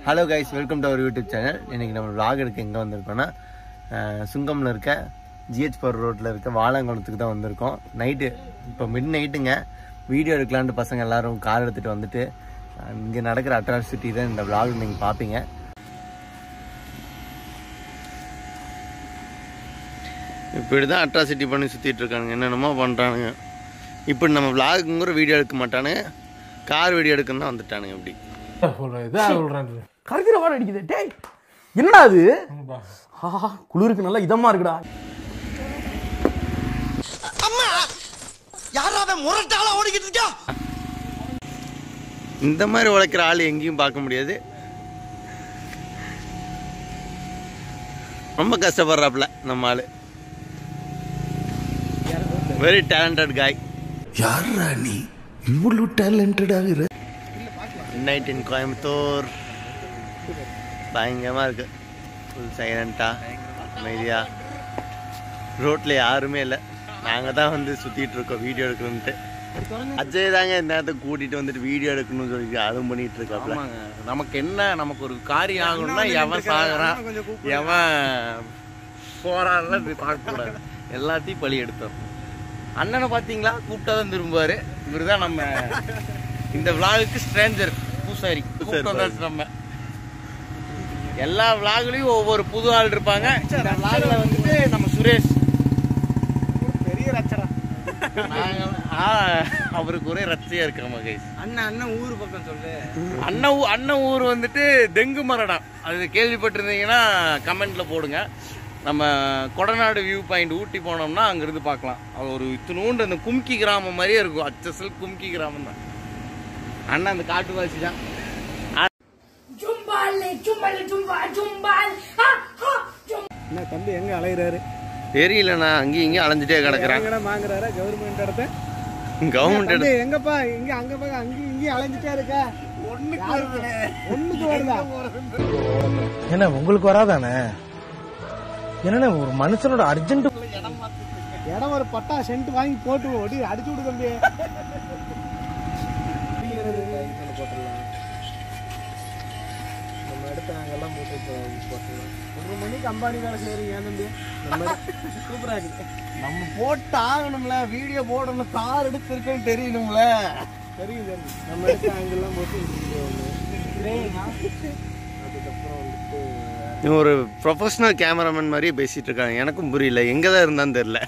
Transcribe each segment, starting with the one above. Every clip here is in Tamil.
Hello guys, welcome to our YouTube channel. இன்னைக்கு நம்ம vlog எடுக்க எங்க வந்திருக்கோம்னா சுங்கம்ல இருக்க GH4 ரோட்ல இருக்க வாழங்குளத்துக்கு தான் வந்திருக்கோம். நைட் இப்போ மிட் நைட்டுங்க. வீடியோ எடுக்கலாம்னு பசங்க எல்லாரும் கார் எடுத்துட்டு வந்துட்டு இங்க நடக்கிற அட்ராசிட்டி தான் இந்த vlog நீங்க பாப்பீங்க. இப்படி தான் அட்ராசிட்டி பண்ணி சுத்திட்டு இருக்காங்க. என்னென்னமோ பண்றானுங்க. இப்போ நம்ம vlogங்கற வீடியோ எடுக்க மாட்டானுங்க. கார் வீடியோ எடுக்கணும்னா வந்துட்டானுங்க இப்படி. கருக்கிற வாட அடிக்குது. டேய் என்னடா அது? குளிருக்கு நல்லா இதமா இருக்குடா. அம்மா யாராவது முரட்டால ஓடிக்கிட்டு இருக்கா? இந்த மாதிரி உழைக்கிற ஆள் எங்கேயும் பார்க்க முடியாது. ரொம்ப கஷ்டப்படுறாப்ல நம்ம ஆளு. வெரி டேலண்டட் காய். யாரா நீ இவ்வளவு டேலண்டட் ஆகுற? நைட் இன் கோயம்புத்தூர் பயங்கரமாக இருக்கு. ஃபுல் சைலண்ட்டாக அமைதியாக. ரோட்டில் யாருமே இல்லை. நாங்கள் தான் வந்து சுற்றிட்டு இருக்கோம் வீடியோ எடுக்கணுன்ட்டு. அஜய் தாங்க இந்த நேரத்துக்கு கூட்டிகிட்டு வந்துட்டு வீடியோ எடுக்கணும்னு சொல்லி அதுவும் பண்ணிகிட்டு இருக்காப்ல. நமக்கு என்ன, நமக்கு ஒரு காரியம் ஆகணும்னா எவன் சாகுறான் எவன் போறான்லாம் பார்க்கக்கூடாது. எல்லாத்தையும் பழி எடுத்தோம். அண்ணனை பார்த்தீங்களா, கூப்பிட்டா தான் திரும்புவார். இவர் தான் நம்ம இந்த விளாகுக்கு ஸ்ட்ரேஞ்சர், பூசாரி. நம்ம எல்லா விளாகுலையும் ஒவ்வொரு புது ஆள் இருப்பாங்க. இந்த விளாகுல வந்துட்டு நம்ம சுரேஷ் பெரிய ரச்சடா. அவருக்கு ஒரே ரச்சையா இருக்காம கைஸ். அண்ணன் ஊர் பக்கம் சொல்லு. அண்ணன் ஊர் வந்துட்டு தெங்கு மரடம். அது கேள்விப்பட்டிருந்தீங்கன்னா கமெண்ட்ல போடுங்க. நம்ம கொடநாடு வியூ பாயிண்ட் ஊட்டி போனோம்னா அங்கிருந்து பார்க்கலாம். அது ஒரு இத்தினூண்டு அந்த கும்கி கிராமம் மாதிரியே இருக்கும். அச்சசல் கும்கி கிராமம் தான். அண்ணா அந்த காட்டுவாசி தான். என்ன தம்பி எங்க அலையறாரு தெரியலண்ணா. அங்கேயும் இங்கேயும் அலைஞ்சிட்டே கிடக்குறாங்க. வாங்குறாரு கவர்மெண்ட் இடத்த. கவர்மெண்ட் எங்கப்பா இங்க அங்க பாக்க அங்கேயும் இங்கேயும் அலைஞ்சிட்டே இருக்க. ஒண்ணுக்கு வருதா? என்ன உங்களுக்கு வராதானே? என்ன ஒரு மனுஷனோட அர்ஜென்ட் இடம் ஒரு பட்டா சென்ட் வாங்கி போட்டு ஓடி அடிச்சு விடு தம்பி. நம்ம இடத்த நாங்கெல்லாம் போட்டு போட்டுலாம். 1 மணிக்கு அம்பானி வேலை செய்யறீங்க ஏன் தம்பி? சூப்பரா இருக்கு. நம்ம போட்டு ஆகணும்ல, வீடியோ போடணும், கார் எடுத்துருக்கேன்னு தெரியணும்ல. தெரியும் தெரியும். நம்ம இடத்த அங்கெல்லாம் போட்டு அதுக்கப்புறம் வந்துட்டு ஒரு ப்ரொஃபஷனல் கேமராமேன் மாதிரியே பேசிட்டு இருக்காங்க. எனக்கும் புரியல, எங்கதான் இருந்தான்னு தெரியல.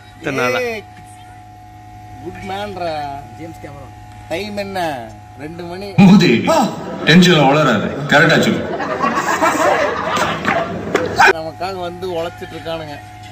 Good man James camera. Time என்ன? 2 மணி. டென்ஷன்ல வளராது. கரெக்டா சொல்லு. நமக்காக வந்து உழைச்சிட்டு இருக்கானுங்க.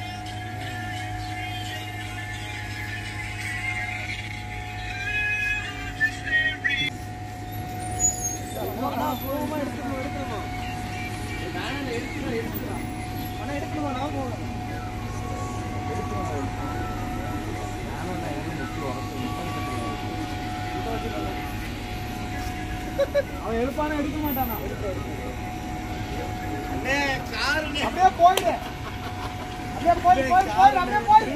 அவன் எடுப்பானே எடுக்க மாட்டானா? அப்படியே போயிடு. அப்படியே போய் அப்படியே போய்.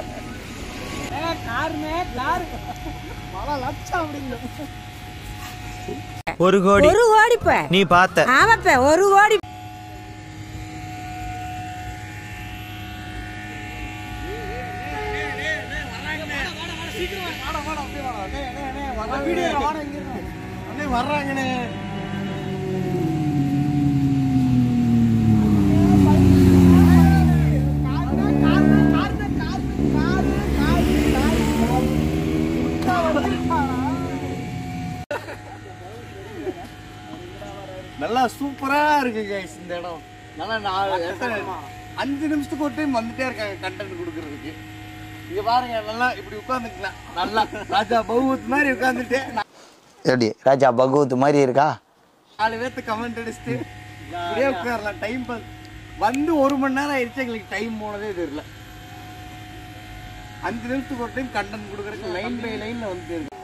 காருமே கார் பல லட்சம் அப்படிங்க. 1 கோடி. 1 கோடி நீ பார்த்த? ஆமாப்பா 1 கோடி. வர்றாங்கண்ணே. நல்லா சூப்பரா இருக்கு கைஸ் இந்த இடம். நல்லா 5 நிமிஷத்துக்கு ஒரு டைம் வந்துட்டே இருக்காங்க கண்டென்ட் கொடுக்கறதுக்கு. இங்க பாருங்க, நல்லா இப்படி உட்காந்துக்கலாம். நல்லா ராஜா பகவத் மாதிரி உட்காந்துட்டு. எப்படி ராஜா பகவத் மாதிரி இருக்கா? 4 பேர்த்து கமெண்ட் அடிச்சுட்டு இப்படியே உட்காரலாம். டைம் பாஸ் வந்து 1 மணி நேரம் ஆயிடுச்சு. எங்களுக்கு டைம் போனதே தெரியல. 5 நிமிஷத்துக்கு ஒரு டைம் கண்டென்ட் கொடுக்கறதுக்கு லைன் பை லைன்ல வந்துட்டு இருக்கு.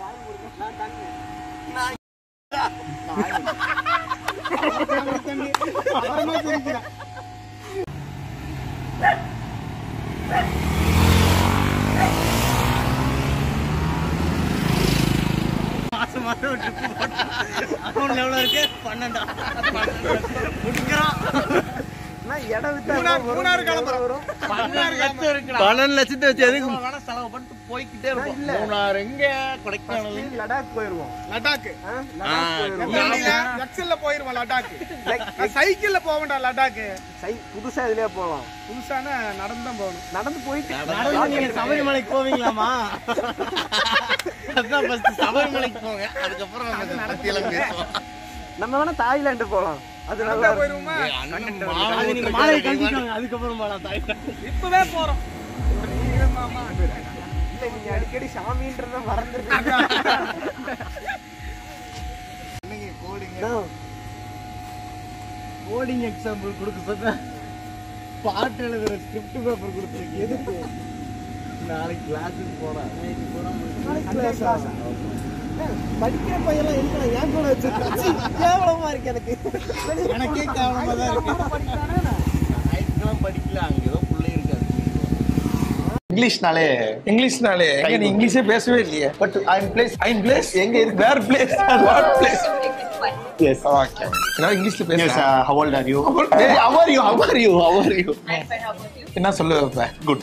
மாசம் மாசம் ட்ரிப் போட்டா அக்கௌண்ட்ல எவ்வளவு இருக்கு 12 முடிக்கிறோம் இடம் வித்தா 3 கிளம்புற வரும் 12 லட்சத்தை வச்சு எதுக்கு வேணா செலவு பண்ணிட்டு போய்கிட்டே இருக்கும் 3 எங்க கொடைக்கானல் லடாக் போயிருவோம் லடாக் எக்ஸல்ல போயிருவோம் லடாக் சைக்கிள்ல போவேண்டா லடாக் புதுசா இதுலயே போலாம் புதுசான நடந்து தான் போகணும் நடந்து போயிட்டு நீங்க சபரிமலைக்கு போவீங்களாமா அதான் ஃபர்ஸ்ட் சபரிமலைக்கு போங்க அதுக்கப்புறம் நம்ம வேணா தாய்லாந்து போலாம் அது நல்லா போயிருமா அது நீங்க மாலை கழிச்சிட்டாங்க அதுக்கப்புறம் போலாம் தாய்லாந்து இப்பவே போறோம் மாமா இல்ல நீங்க அடிக்கடி சாமின்றத மறந்துட்டீங்க இன்னைக்கு கோடிங் எக்ஸாம்பிள் கொடுக்க சொன்னா பாட்டு எழுதுற ஸ்கிரிப்ட் பேப்பர் கொடுத்துருக்கு எதுக்கு நாளைக்கு கிளாஸுக்கு போனா படிக்கிற பையெல்லாம் இருக்கா ஏன் கூட வச்சிருக்கேன் கேவலமா இருக்கு எனக்கே கேவலமா தான் இருக்கு படிக்கல அங்க ஏதோ புள்ளை இருக்காது இங்கிலீஷ்னாலே எங்க நீ இங்கிலீஷே பேசவே இல்லையே பட் ஐ அம் பிளேஸ் எங்க இருக்கு where place what place yes okay now english பேசு yes how old are you how are you என்ன சொல்லுவ good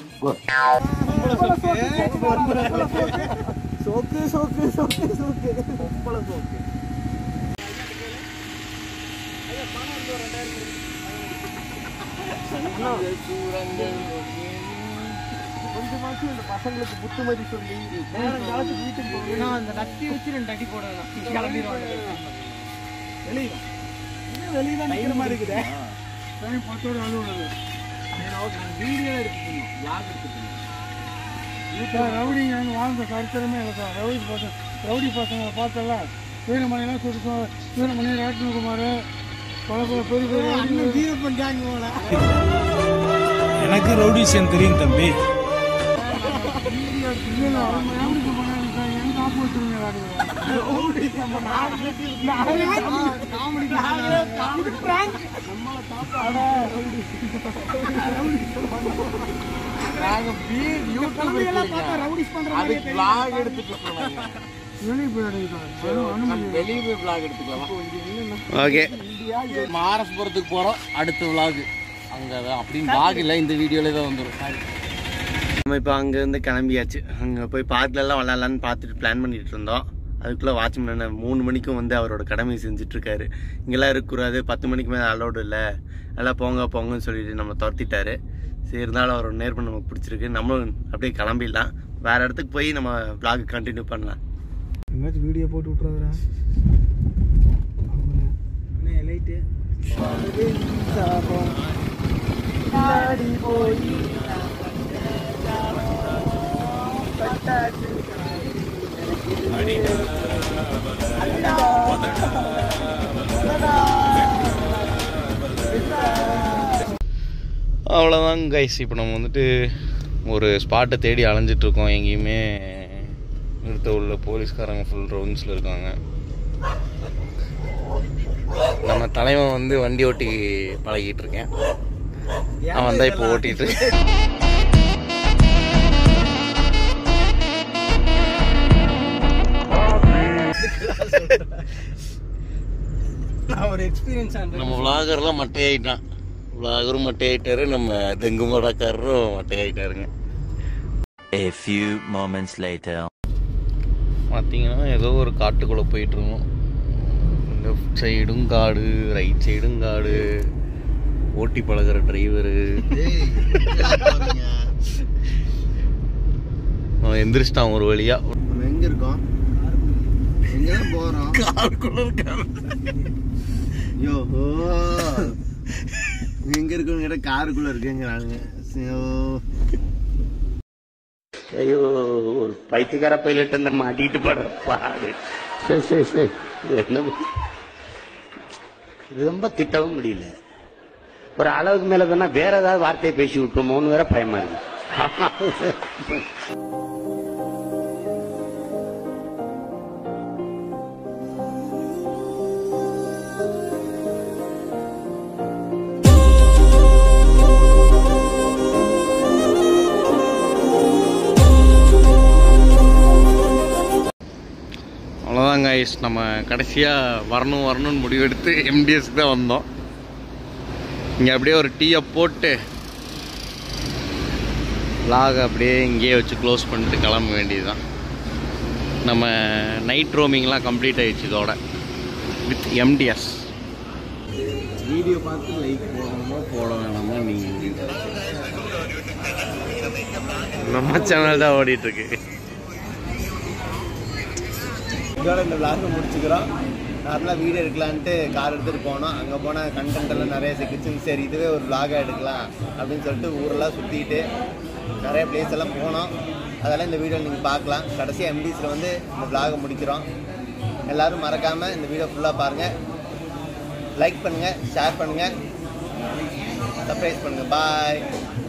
சோக்கு பொம்பள சோக்கு ஐயா பணம் வந்து 2000 கொஞ்சமாச்சும் இந்த பசங்களுக்கு புத்துமதி சொல்லி நேரம் காலத்துக்கு வீட்டுக்கு போகணும் அந்த நட்டி வச்சு 2 அடி போடணும் கிளம்பிடுவாங்க வெளியில நிக்கிற மாதிரி இருக்குது பத்தோட அழுவுறது வீடியோ எடுத்துக்கணும் பிளாக் எடுத்துக்கணும் ரவுடிங்க வாழ்ந்த சரித்திரமே இல்லை சார் ரவுடி பசங்களை பார்த்தல வீரமணிலாம் சுருக்கம் வீரமணி ராட்னகுமார் பல பெரிய பெரிய வீரப்பன் கேங் போல எனக்கு ரவுடிஷன் தெரியும் தம்பி மாரஸ்புரத்துக்கு போறோம் அடுத்த விளாக் அங்க அப்படின்னு விளாக் இல்லை இந்த வீடியோல தான் வந்துடும் நம்ம இப்போ அங்கேருந்து கிளம்பியாச்சு அங்கே போய் பார்க்லெல்லாம் விளாட்லான்னு பார்த்துட்டு பிளான் பண்ணிட்டு இருந்தோம் அதுக்குள்ளே வாட்ச்மேன் 3 மணிக்கும் வந்து அவரோட கடமையை செஞ்சிட்ருக்காரு இங்கெல்லாம் இருக்கக்கூடாது 10 மணிக்கு மேலே அலோடு இல்லை எல்லாம் போங்கன்னு சொல்லிட்டு நம்ம துரத்திட்டாரு சரி இருந்தாலும் அவரோட நேர்மை நமக்கு பிடிச்சிருக்கு நம்மளும் அப்படியே கிளம்பிடலாம் வேறு இடத்துக்கு போய் நம்ம vlog கண்டினியூ பண்ணலாம் எங்கேயாச்சும் வீடியோ போட்டு விட்றாதா லைட்டு அவ்வளோதான் கைஸ் இப்போ நம்ம வந்துட்டு ஒரு ஸ்பாட்டை தேடி அலைஞ்சிட்ருக்கோம் எங்கேயுமே நிறுத்த உள்ள போலீஸ்காரங்க ஃபுல் ரவுண்ட்ஸில் இருக்காங்க நம்ம தலைவன் வந்து வண்டி ஓட்டி பழகிட்டு இருக்கேன் அவன் தான் இப்போ ஓட்டிட்டு நம்ம விளாகர்லாம் மட்டையாயிட்டான் விளாகரும் மட்டையாயிட்டாரு நம்ம தெங்கு மடக்காரரும் மட்டையாயிட்டாருங்க A few moments later பார்த்தீங்கன்னா ஏதோ ஒரு காட்டுக்குள்ளே போயிட்டுருக்கோம் லெஃப்ட் சைடும் காடு ரைட் சைடும் காடு ஓட்டி பழகிற டிரைவரு அவன் எந்திரிச்சிட்டான் ஒரு வழியா எங்கே இருக்கோம் எங்கே போகிறோம் காருக்குள்ள இருக்காரு யோஹோ எங்கே இருக்கோங்கிட்ட காருக்குள்ளே இருக்குங்கிறாங்க ஐயோ ஒரு பைத்தியக்கார பைலட் அந்த மாட்டிட்டு படுற பாடு சரி என்ன ரொம்ப திட்டவும் முடியல ஒரு அளவுக்கு மேல தானே வேற ஏதாவது வார்த்தையை பேசி விட்டுருமோன்னு வேற பயமா இருக்கு பிளேஸ். நம்ம கடைசியாக வரணும்னு முடிவெடுத்து எம்டிஎஸ்க்கு தான் வந்தோம். இங்கே அப்படியே ஒரு டீயை போட்டு vlog அப்படியே இங்கேயே வச்சு க்ளோஸ் பண்ணிட்டு கிளம்ப வேண்டியது தான். நம்ம நைட் ரோமிங்லாம் கம்ப்ளீட் ஆகிடுச்சு இதோட வித் எம்டிஎஸ். வீடியோ பார்த்து லைக் போடணுமோ போட வேணாமோ நீங்கள் நம்ம சேனல் தான் ஓடிட்டுருக்கு. இதோட இந்த விளாக முடிச்சுக்கிறோம். நார்மலாக வீடியோ எடுக்கலான்ட்டு கார் எடுத்துகிட்டு போனோம். அங்கே போனால் கண்டென்ட் எல்லாம் நிறைய சிக்கிச்சுன்னு சரி இதுவே ஒரு விளாகாக எடுக்கலாம் அப்படின்னு சொல்லிட்டு ஊரெல்லாம் சுற்றிட்டு நிறைய பிளேஸ் எல்லாம் போனோம். அதெல்லாம் இந்த வீடியோவில் நீங்கள் பார்க்கலாம். கடைசியாக எம்டிஸில் வந்து இந்த விளாகை முடிக்கிறோம். எல்லோரும் மறக்காமல் இந்த வீடியோ ஃபுல்லாக பாருங்கள். லைக் பண்ணுங்கள், ஷேர் பண்ணுங்கள், சப்ஸ்கிரைப் பண்ணுங்கள். பாய்.